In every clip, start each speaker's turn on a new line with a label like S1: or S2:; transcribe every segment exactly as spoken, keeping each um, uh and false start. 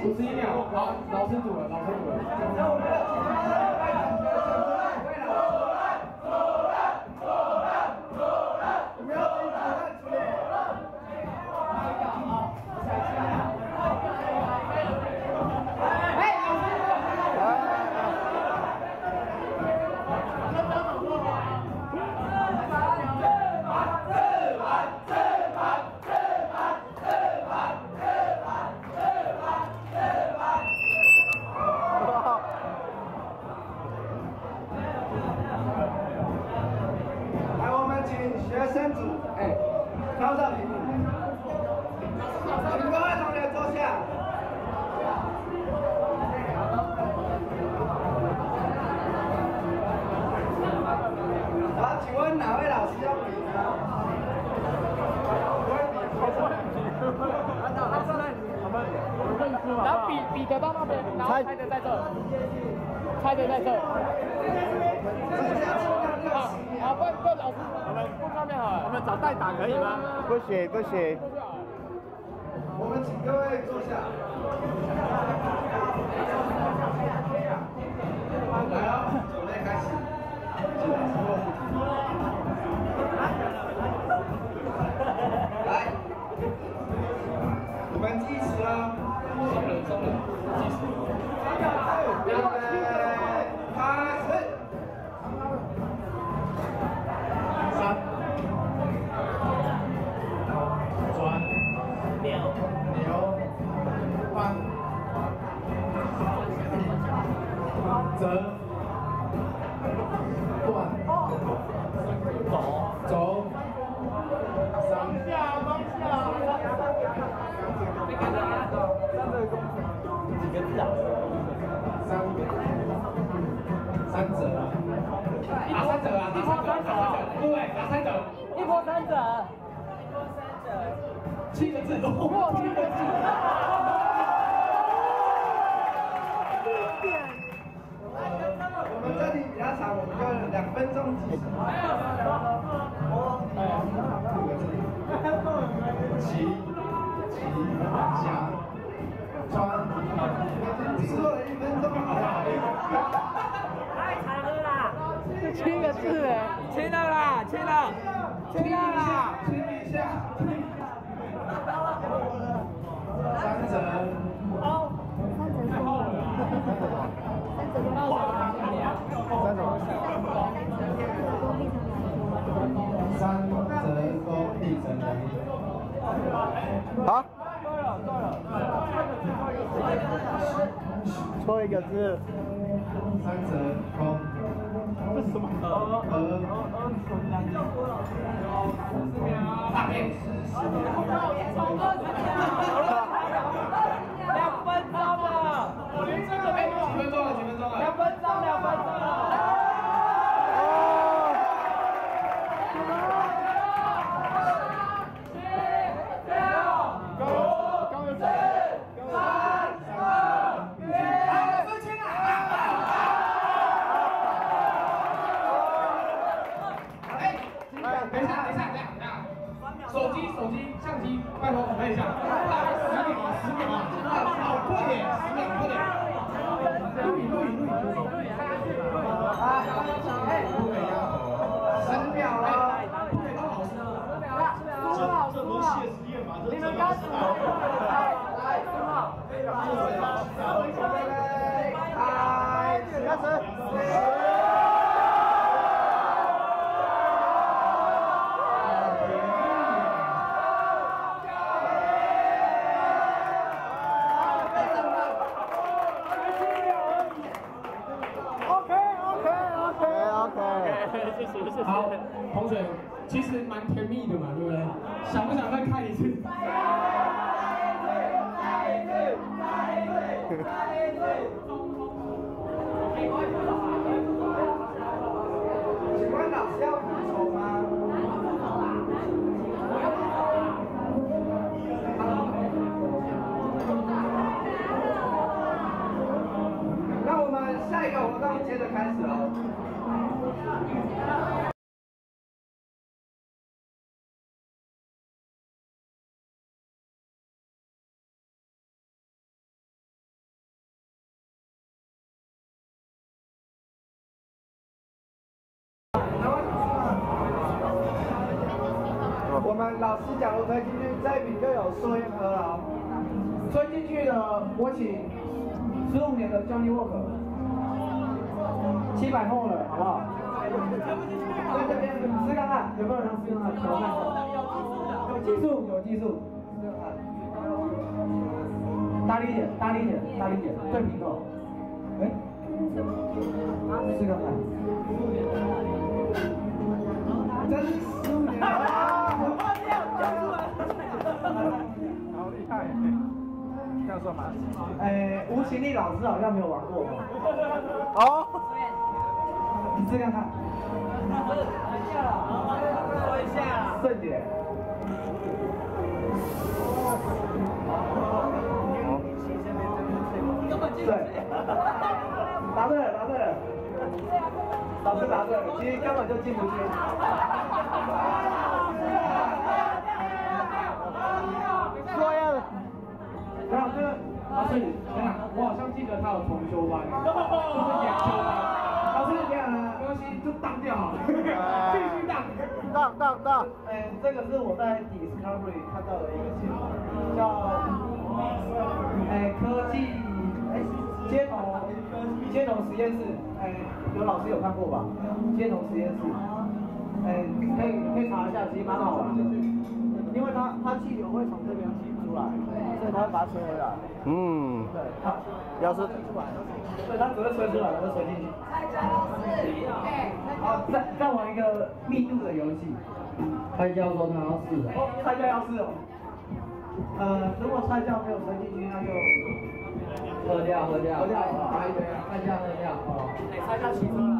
S1: 五十一秒，好，老师组了，老师组了。那我们的其他的外场的选手来，为了主任，主任，主任，主任，我们要进主任出列。好，下去啊！哎，老师，来，我们请学生组，哎，挑上题目，请各位同学坐下。好，请问哪位老师要比呢？我会比，我会比。
S2: 然后比比得到那边，然后猜的在这，猜的在这。好，好，不不，老师，我们不上面好了，我们找代打可以吗？
S3: 不行不行。
S1: 我们请各位坐下。来哦，准备开始。来，我们计时了。松人松人，计时。预备，开始。三，转，扭，扭，换，折，断，走，走，上下，上下，几个字啊？三，三折啊！哪三折啊？哪三折？哪三折？对，哪三折？
S2: 一波三折，
S1: 一波三折，七个字，
S2: 哇，七个字。
S1: 我们这里比较长，我们就两分钟计时。五个字，骑，骑，下，穿，只做了一分钟，好不好？
S2: 太长了啦，这七个字哎，签了啦，签了，签了啦，
S1: 亲一下，三折，
S2: 好，太厚了啦，
S3: 三种。
S1: 三折弓一成两一。
S3: 好，
S2: 对了对了，
S3: 错一个字。
S1: 三折弓。
S3: 这是什么？
S1: 呃呃呃，十秒，大便十十秒。
S2: 两分钟了，
S1: 我连这个哎，几分钟了？几分钟了？
S2: 两分钟，两分钟了。
S1: 等一下，等一下，等一下，等一下！手机、手机、相机，拜托准备一下，十秒，十秒啊！好快耶，十秒，快点！录影，录影，录影，录影！啊，哎，不可以啊！十秒了，不可以当老师了。十秒了，这不是谢师宴吗？你们刚死了！来，来，十秒，准备，开，开始。
S2: 谢谢谢谢。
S1: 好，同学，其实蛮甜蜜的嘛，对不对？想不想再看一次？再一次，再一次，再一次，再一次。请问老师要补充吗？那我们下一个活动接着开始喽。
S3: 我们老师假如推进去，这一笔就有硕燕喝了。推进去的，我请十五年的 Johnny Walker， 七百后了，好不好？在这边试看看，有没有人试看看？求看看。有技术，有技术。试看看。大力一点，大力一点，大力一点，对平口。哎，试看看。真是十五年啊！好厉害！这样算吗？哎，吴勤力老师好像没有玩过哦。哦。你试看看。说一下。顺点。对。答对了，答对了。老师答对了，其实根本就进不去。说呀。
S1: 然后这个老师，等下，我好像记得他有重修班，就是研修班。老师，这样呢，没关系，就当掉好了，继续当。
S3: 当当当。
S1: 哎，这个是我在 Discovery 看到的一个节目，叫哎科技哎街头街头实验室，哎有老师有看过吧？街头实验室，哎可以可以查一下，其实蛮好玩的，因为它它气流会从这边吸出来，所以它会把它吹回来。嗯。对，它要是对它只会吹出来，不会吹进去。好，再再玩一个密度的游戏。
S2: 蔡教说他要试。
S1: 哦，蔡教要试哦。呃，如果蔡教没有吹进去，那就
S2: 喝掉喝掉。
S1: 喝掉，好，
S2: 蔡教喝掉。哦。
S1: 哎，蔡教骑车来。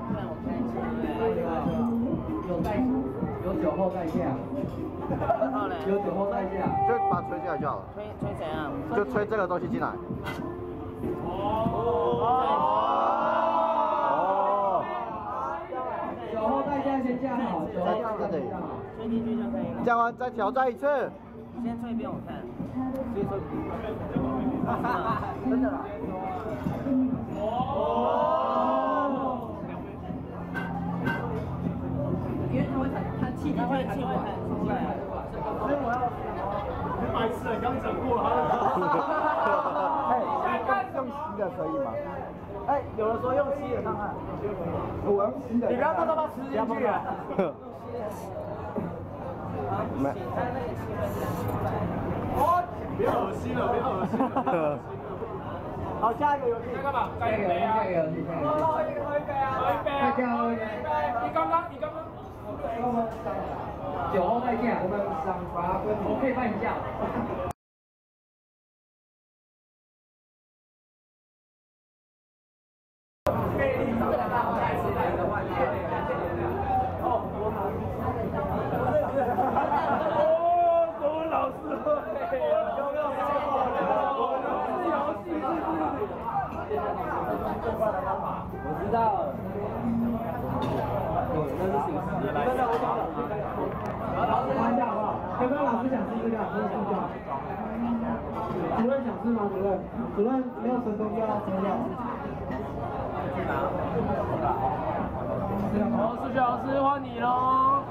S2: 有代有酒后代驾。有酒后代驾。
S3: 就把它吹进来就好了。
S4: 吹吹怎样？
S3: 就吹这个东西进来。
S2: 哦。酒后代驾先架好，酒后代驾先架好。
S4: 吹进去就可以了。
S3: 架完再挑战一次。
S4: 你先吹一遍我看。
S3: 先吹。
S4: 真的啦。
S2: 哦。因为它会弹，它气体会弹出来。
S1: 所以我要，你白痴了，你刚讲过了。
S3: 哎，用吸的可以吗？
S1: 哎，有的时候用吸的看看。
S3: 我用吸的。
S1: 你不要碰到它吃进去啊！
S3: 没。
S1: 哦，别恶心了，别恶心了。好，下一个游戏。在干嘛？
S2: 下一个游戏，下一个游戏，下一个游戏。
S1: 喝一杯，喝一杯啊！喝一杯啊！
S2: 喝一杯。
S1: 你刚刚，你刚刚。
S2: 酒后代驾，我们赏罚分明，我可以帮你架。
S1: 哦，国文老师会，有没有？
S2: 我知道。那是形式的来。
S1: 玩一下好不好？有没有老师想试这个？可以试掉。主任想试吗？主任？主任没有成功就要抽掉。好，数学老师换你喽。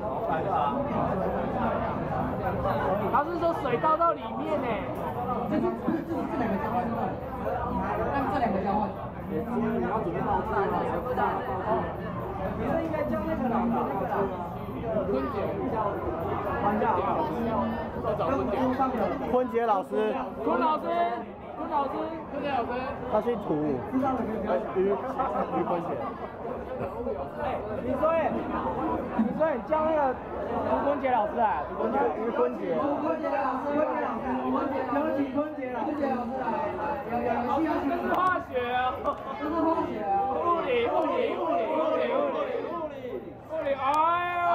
S1: 老师说水倒到里面呢。
S2: 这是这是这两个交换对不对？让这两个交换。
S1: 你要准备倒置吗？不倒。你是应该教那个老师那个啦。坤姐，玩一下好不好？跟上的
S3: 坤杰老师。
S1: 坤老师，坤老师，坤杰老师。
S3: 他姓涂。于于坤杰。
S1: 哎，你说哎，你说你教那个涂坤杰老师啊？涂坤杰，于坤杰。涂坤杰老师，坤杰老师，有请坤杰老师。坤杰老师来，有有有，这是化学啊，这是化学啊，物理物理物理物理物理物理物理，哎呦！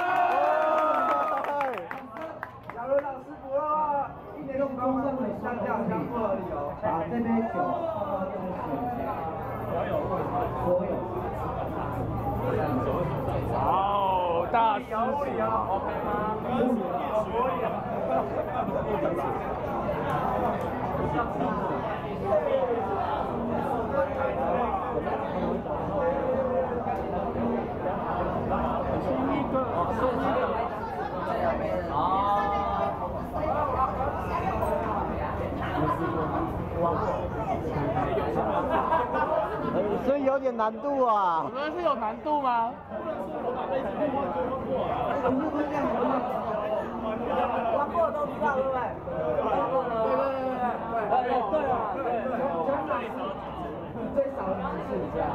S1: 假如老师不要一年用公正的相较相不合理哦，把这杯酒放到这个水下，所有所有。好，大师兄 ，OK 吗？可以啊，可以啊。亲一个，送一个。
S5: 有点难度啊。
S2: 我们是有难度吗？
S3: 玩过都知道，对不对？对对对对对。对啊，对。最少几次这样。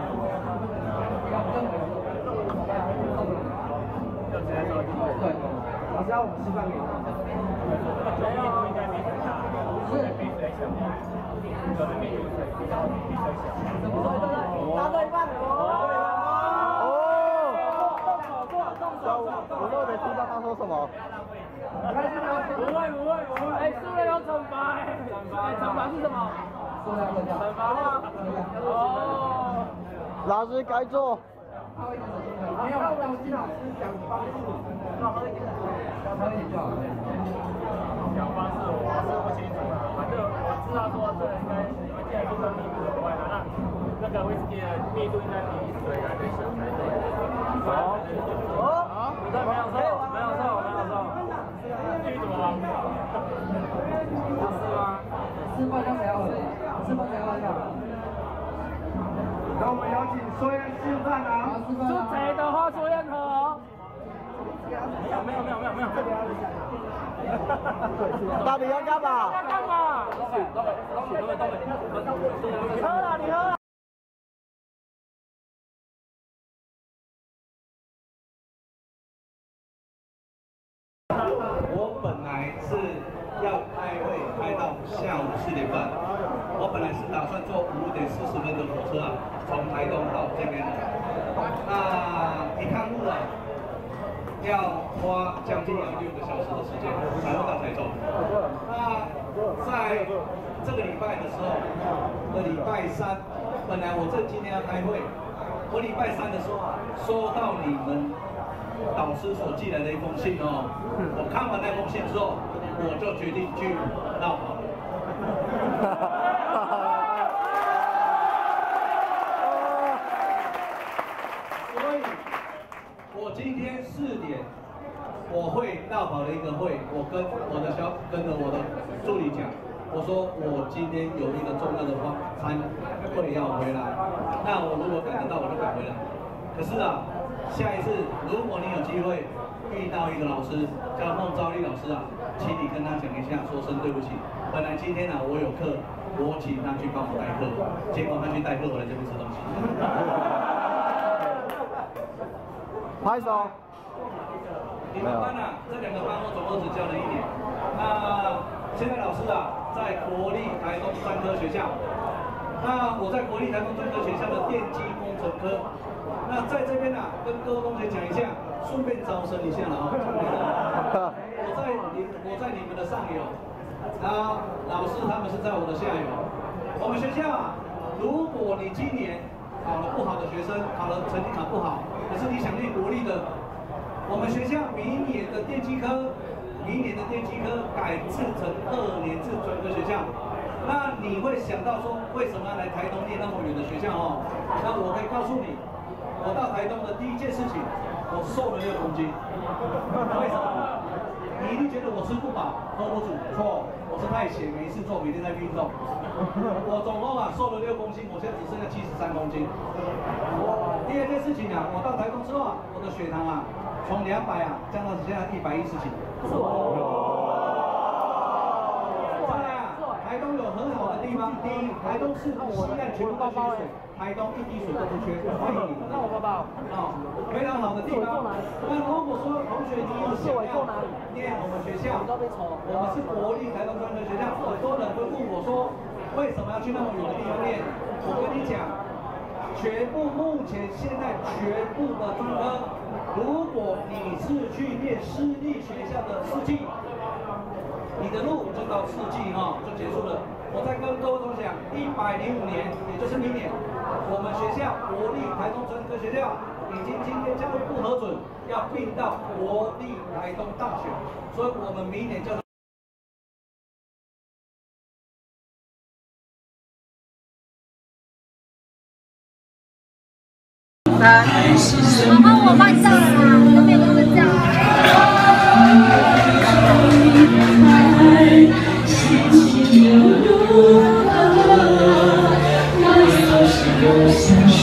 S3: 对，老师要我们示范给你。答对一半哦！
S5: 我都没听到他说什么。
S2: 不会不会不会，哎，输了有惩罚哎，哎，惩罚是什么？惩罚吗？哦，
S5: 老师该做。
S3: 没有，让老师讲方式，少喝一点，少喝一点就好了。
S2: 讲方式我是不清楚啦，反正我知道说这应该你们既然说密度的话，那那个威士忌的密度应该比水来的小才对。好，哦，没有错，没有错，没有错。继续怎么玩？是吗？
S3: 示范刚才要喝，示范才要喝。那我们有请说宴示范啊！
S2: 是谁的话说宴喝哦？没有没有没有没有没有，这个要
S5: 到底要干嘛？
S2: 要干嘛？老板老板老板老板老板，你喝了你喝了。
S6: 我本来是要开会开到下午四点半，我本来是打算坐五点四十分的火车啊，从台东到这边的。那一看路啊，要花将近要六个小时的时间才会到台中。那在这个礼拜的时候，的礼拜三，本来我这今天要开会，我礼拜三的时候啊，收到你们导师所寄来的一封信哦，我看完那封信之后，我就决定去绕跑。所以，我今天四点我会绕跑的一个会，我跟我的小跟着我的助理讲，我说我今天有一个重要的方餐会要回来，那我如果赶得到我就赶回来。可是啊。下一次，如果你有机会遇到一个老师叫孟昭丽老师啊，请你跟他讲一下，说声对不起。本来今天啊我有课，我请他去帮我代课，结果他去代课，我来这边吃东西。
S5: 拍手。
S6: 你们班啊，这两个班我总共只教了一年。那现在老师啊，在国立台东专科学校。那我在国立台东专科学校的电机工程科。那在这边啊，跟各位同学讲一下，顺便招生一下了啊。我在你，我在你们的上游，啊，老师他们是在我的下游。我们学校啊，如果你今年考了不好的学生，考了成绩考不好，可是你想念国立的，我们学校明年的电机科，明年的电机科改制成二年制专科学校。那你会想到说，为什么要来台东念那么远的学校哦？那我可以告诉你。我到台东的第一件事情，我瘦了六公斤。为什么？你一定觉得我吃不饱、喝不足，错，我是太闲没事做，每天在运动。我总共啊瘦了六公斤，我现在只剩下七十三公斤。第二件事情啊，我到台东之后啊，我的血糖啊从两百啊降到现在一百一十几。台东有很好的地方，第一，台东是西岸全部都缺水，台东一滴水都不缺，欢迎你们。
S2: 那我包包。
S6: 哦，非常好的地方。那如果说同学你有想要念我们学校，我们是国立台东专科学校，很多人会问我说，为什么要去那么远的地方念？我跟你讲，全部目前现在全部的专科，如果你是去念私立学校的四季。你的路就到四季哈、哦、就结束了。我再跟各位同学讲，一百零五年，也就是明年，我们学校国立台东专科学校已经今天教育部核准要并到国立台东大学，所以我们明年就。
S7: 妈妈，我帮你叫了啦，都没有跟他们叫啊。心情又如何？我有时又想说。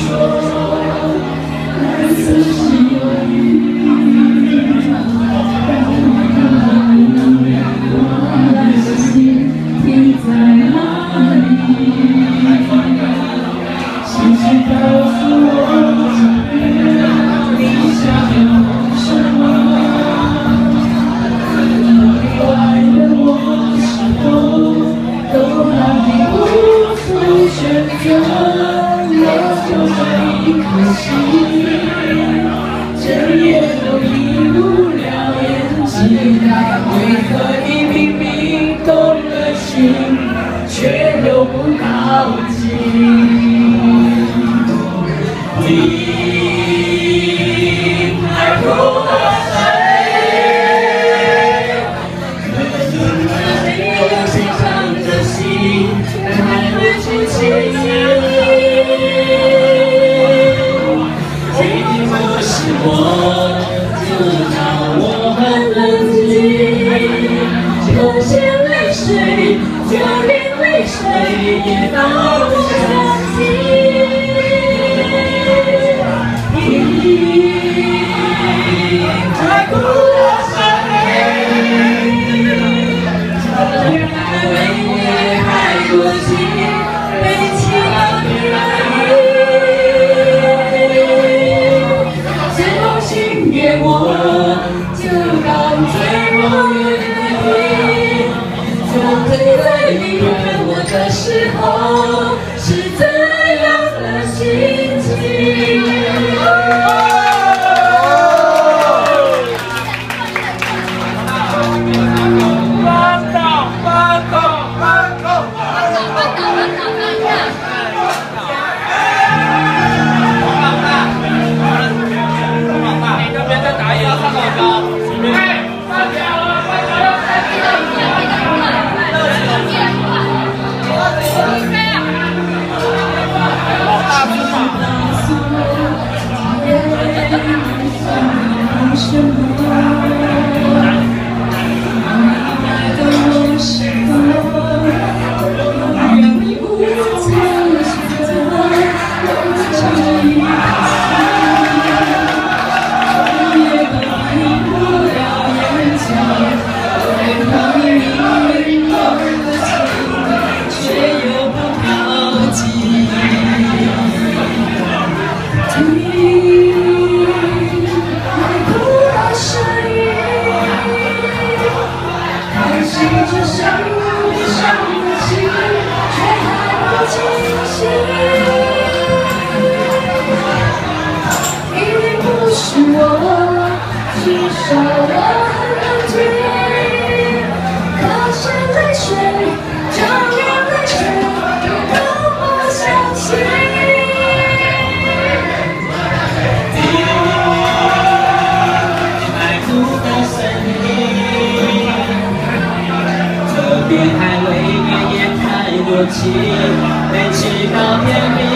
S8: 也放不下心。太苦的伤悲，为你太多情，被情了这封信给我，就当最后一回。就对在离开我的时候，是怎样的心情？情被气到天明，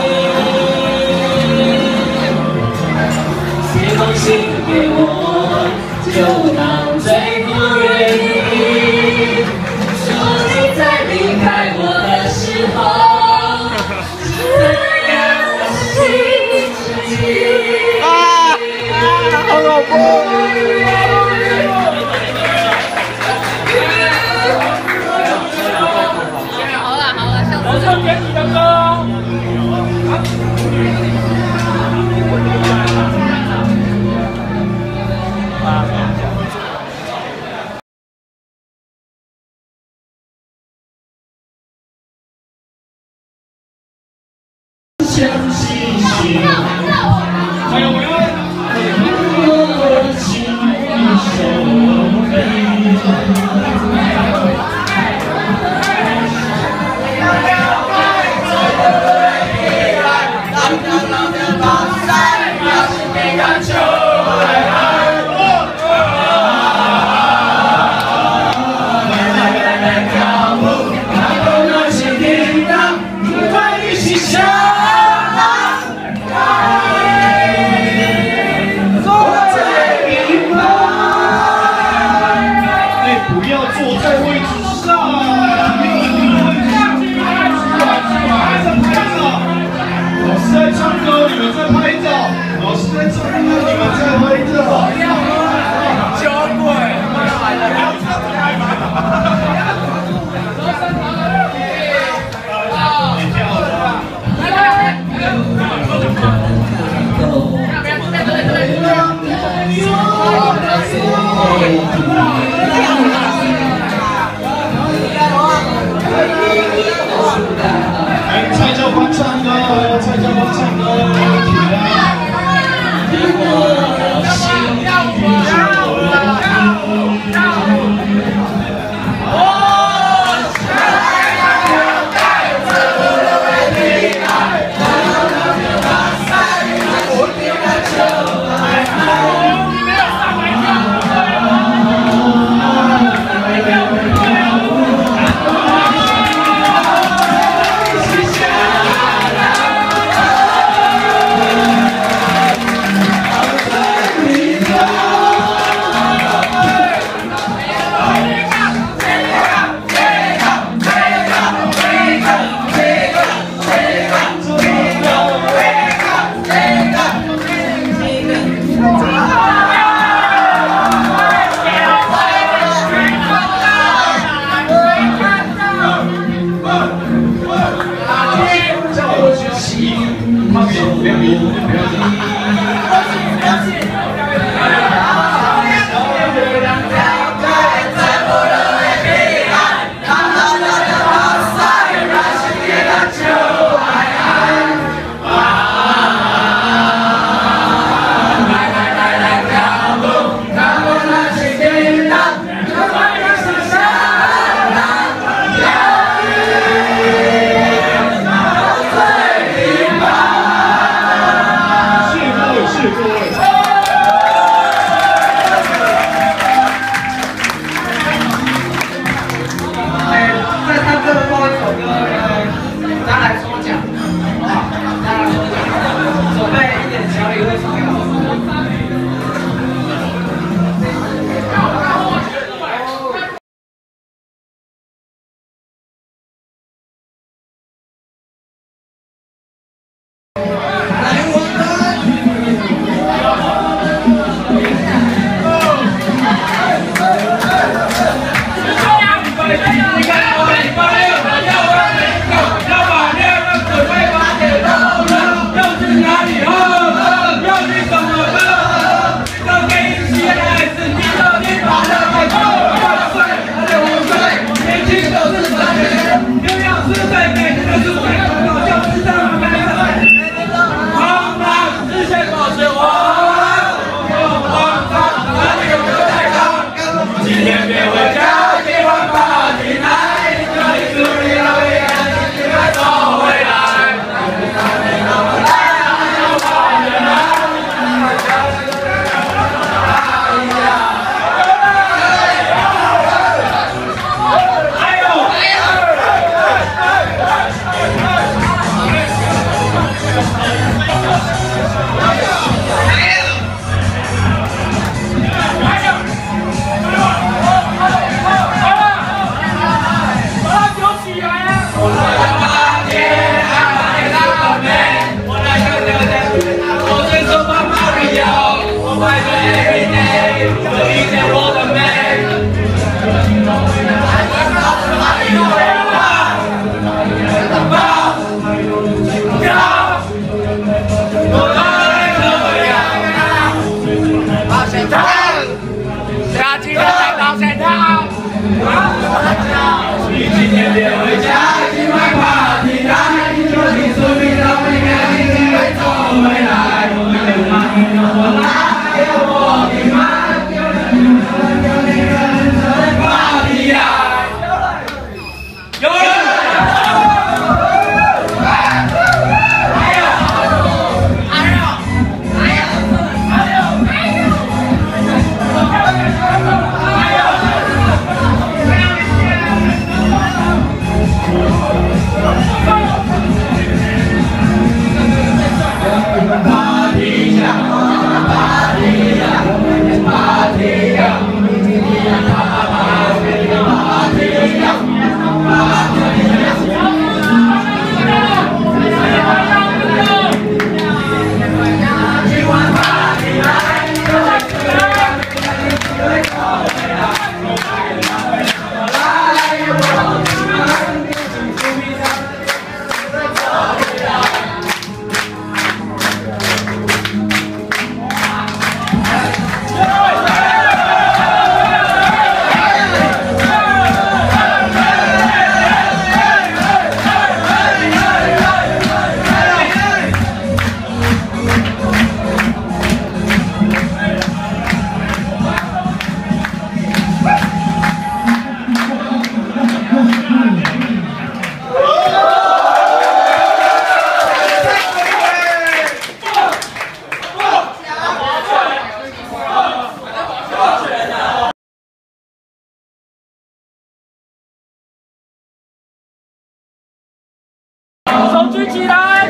S8: 写封信给我，就当最后约定。说你在离开我的时候，是怎样的心情？啊啊，好恐怖！
S2: 我唱给你的歌。
S8: 相信心，还有我情与手背。 蔡教官唱歌，蔡教官唱歌，起来！
S2: 举起来！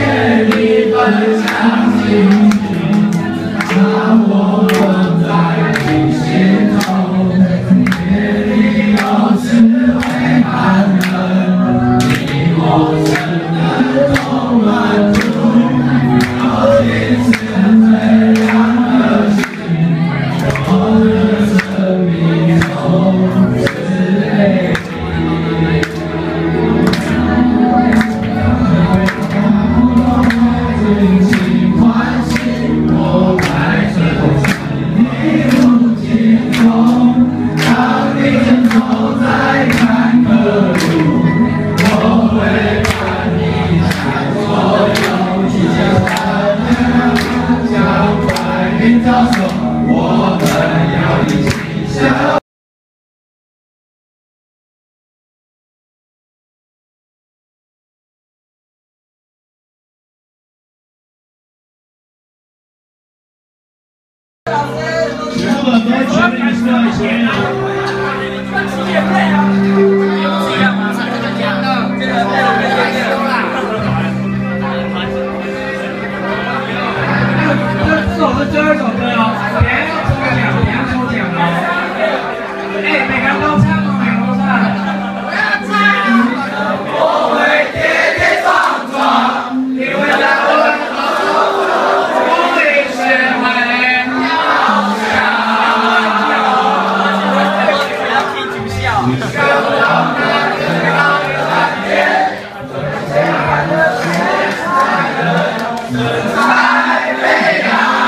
S3: 这首是最后一首歌哦，等下要抽个奖，等下抽奖哦。哎，每个人都唱哦，每个人都唱。我要唱。我会跌跌撞撞，因为在我的风里学会翱翔。要踢主校。跟我那个高的蓝天，最爱的雪彩的彩飞扬。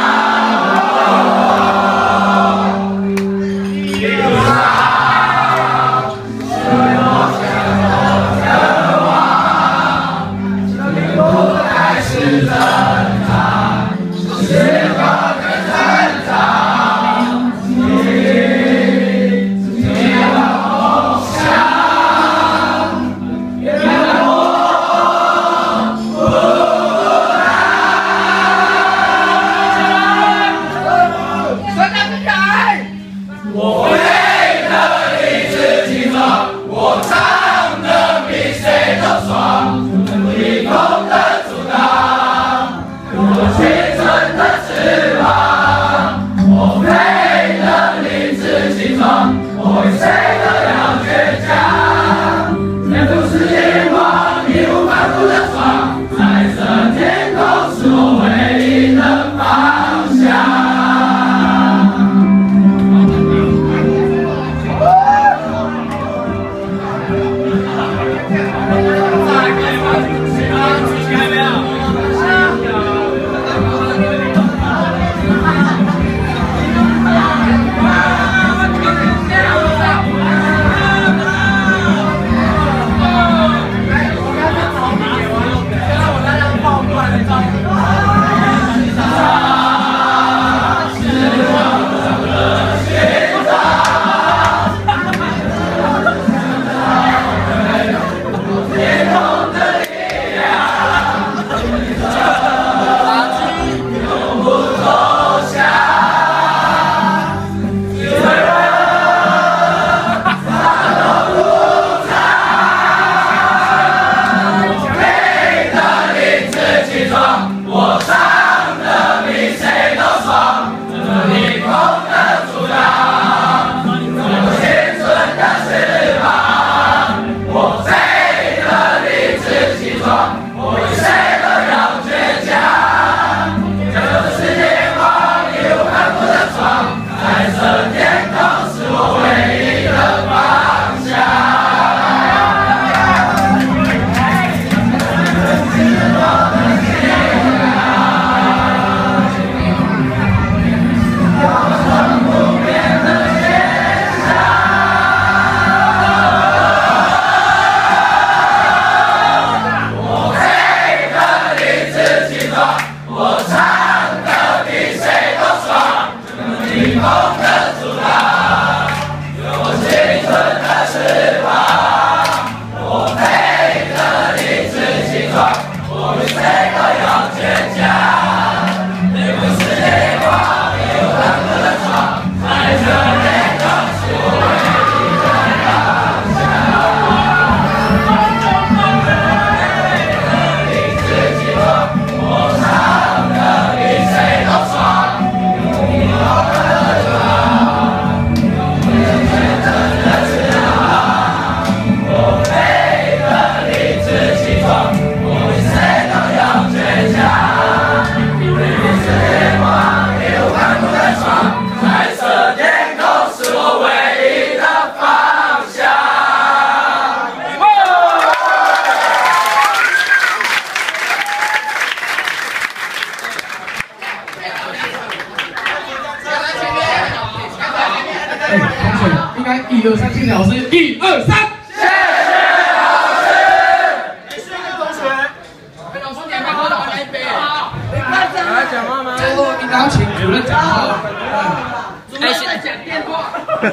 S1: 师，一二三。谢谢老师。哎，是那个同学，哎，老师你还没喝到那一杯啊？来讲话吗？最后应该要请主任讲话。主任在讲电话。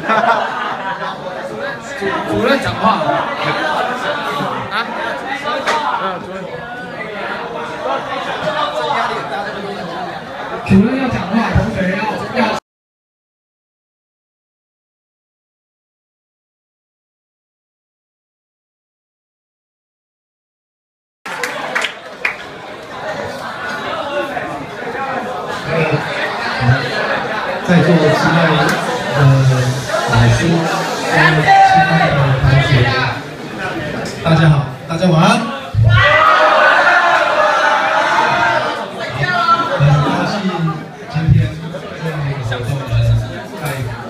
S1: 主主任讲话。啊？嗯，主任。主任要讲话，同学要要。
S9: 在座的亲爱的老师、亲爱的同学，大家好，大家晚安。很高兴今天这样的一个活动呢，在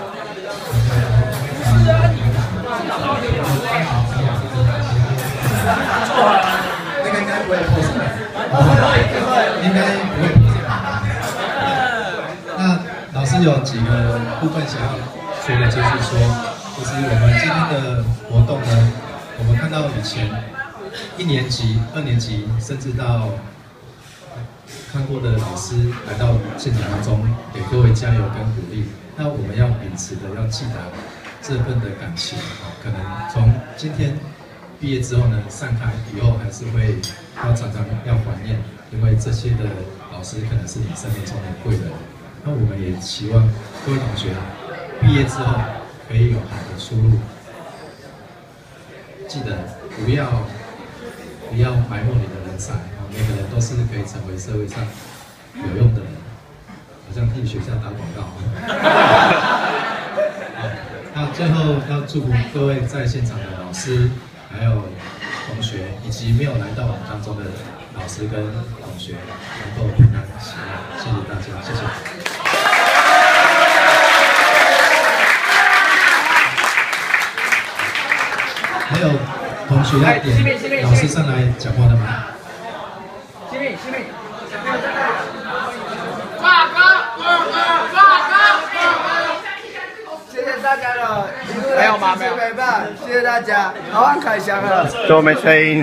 S9: 那个应该不会破产，应该不会破产。那老师有几个部分想要说的，就是说，就是我们今天的活动呢，我们看到以前一年级、二年级，甚至到看过的老师来到现场当中，给各位加油跟鼓励。那我们要秉持的，要记得这份的感情，可能从今天毕业之后呢，散开以后还是会要常常要怀念，因为这些的老师可能是你生命中的贵人。那我们也期望各位同学毕业之后可以有好的出路。记得不要不要埋没你的人才啊！每个人都是可以成为社会上有用的人，好像替学校打广告。那最后要祝福各位在现场的老师，还有同学，以及没有来到我们当中的老师跟同学，能够平安喜乐。谢谢大家，谢谢。还有同学要点老师上来讲话的吗？
S1: 西米，西米，大哥，大哥，
S5: 谢谢大家的一路的支持陪伴，谢谢大家，好好开箱了。
S10: 都没声音。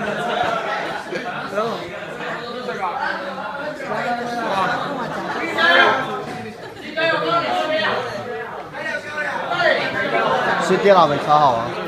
S5: 吃电脑没超好啊。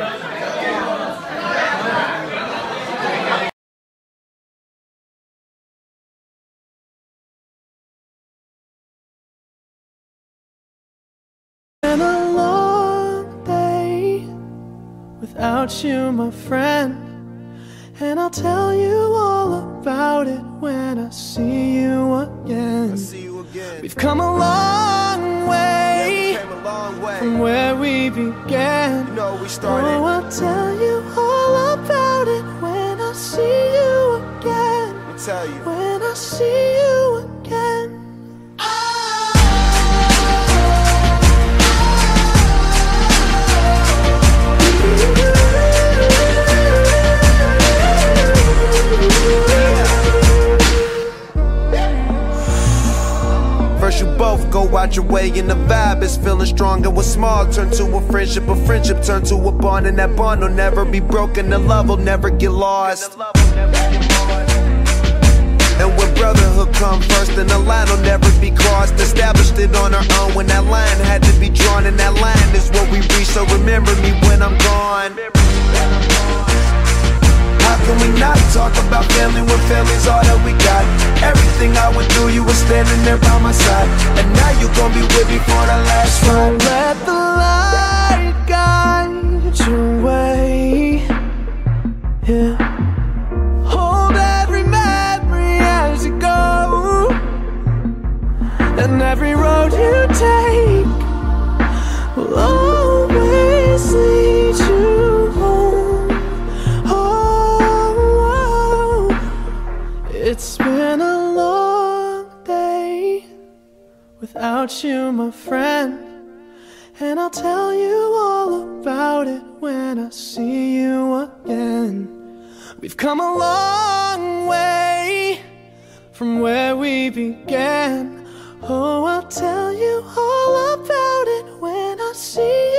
S11: Been a long day without you, my friend, and I'll tell you all about it when I see you again. We've come a long way from where we began. Oh, I'll tell you all about it when I see you again. When I see you again.
S12: First you both go out your way and the vibe is feeling strong, and what's small turn to a friendship, a friendship turn to a bond, and that bond will never be broken, the love will never get lost. And when brotherhood come first, then the line will never be crossed. Established it on our own when that line had to be drawn, and that line is what we reach, so remember me when I'm gone. How can we not talk about family when family's all that we got? Everything I went through, you were standing there by my side, and now you gon' be with me for the last ride.
S11: Let the light guide your way, yeah. Hold every memory as you go, and every road you take will always lead you home. Oh, it's been a long day without you, my friend, and I'll tell you all about it when I see you again. We've come a long way from where we began. Oh, I'll tell you all about it when I see you